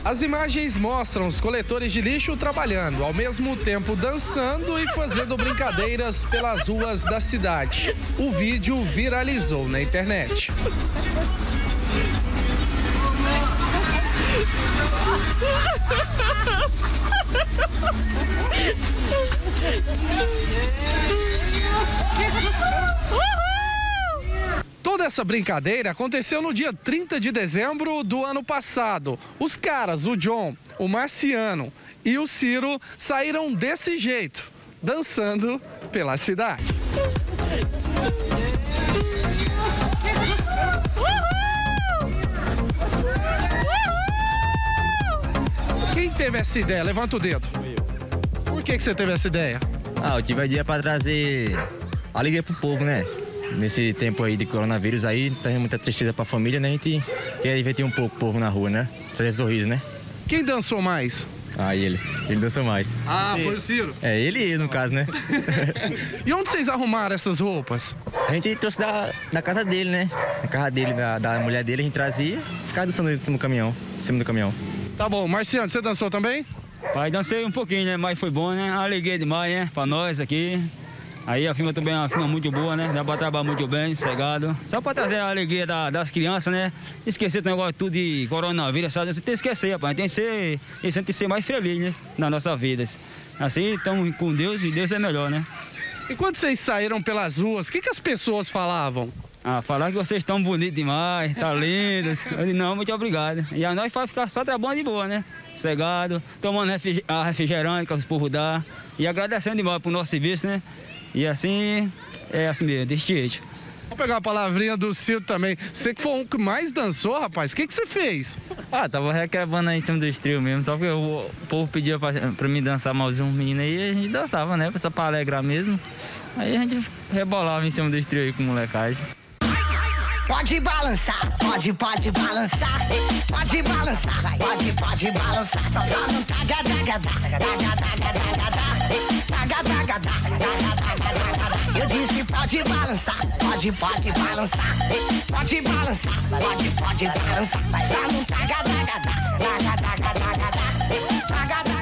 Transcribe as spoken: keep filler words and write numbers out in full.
As imagens mostram os coletores de lixo trabalhando, ao mesmo tempo dançando e fazendo brincadeiras pelas ruas da cidade. O vídeo viralizou na internet. Toda essa brincadeira aconteceu no dia trinta de dezembro do ano passado. Os caras, o John, o Marciano e o Ciro, saíram desse jeito, dançando pela cidade. Quem teve essa ideia? Levanta o dedo. Por que que você teve essa ideia? Ah, eu tive a ideia para trazer alegria pro povo, né? Nesse tempo aí de coronavírus aí, tá muita tristeza pra família, né? A gente quer divertir um pouco o povo na rua, né? Trazer sorriso, né? Quem dançou mais? Ah, ele. Ele dançou mais. Ah, foi o Ciro? É, ele e eu, no caso, né? E onde vocês arrumaram essas roupas? A gente trouxe da, da casa dele, né? Da casa dele, da, da mulher dele, a gente trazia e ficava dançando no caminhão, em cima do caminhão. Tá bom. Marciano, você dançou também? Pai, dancei um pouquinho, né? Mas foi bom, né? Alegria demais, né? Pra nós aqui. Aí a firma também é uma firma muito boa, né? Dá pra trabalhar muito bem, sossegado. Só pra trazer a alegria da, das crianças, né? Esquecer esse negócio tudo de coronavírus, sabe? Você tem que esquecer, rapaz. Tem que ser, tem que ser mais feliz, né? Nas nossas vidas. Assim, estamos com Deus e Deus é melhor, né? E quando vocês saíram pelas ruas, o que que as pessoas falavam? Ah, falar que vocês estão bonitos demais, tá lindos. Eu disse, não, muito obrigado. E a nós vai ficar só trabalhando de boa, né? Sossegado, tomando a refrigerante que os povos dão. E agradecendo demais pro nosso serviço, né? E assim, é assim mesmo, desse jeito. Vou pegar a palavrinha do Ciro também. Você que foi o que mais dançou, rapaz, o que que você fez? Ah, tava requebrando aí em cima do trio mesmo, só porque o povo pedia pra, pra mim dançar mais um menino aí, e a gente dançava, né? Só pra alegrar mesmo. Aí a gente rebolava em cima do trio aí com molecagem. Pode balançar, pode, pode balançar, pode balançar, vai. Pode, pode balançar, só não taga, taga, taga, taga, taga, taga, taga. Eu disse que pode balançar, pode, pode balançar, pode balançar, pode, pode balançar, só não taga, taga, taga, taga, taga, taga, taga, taga.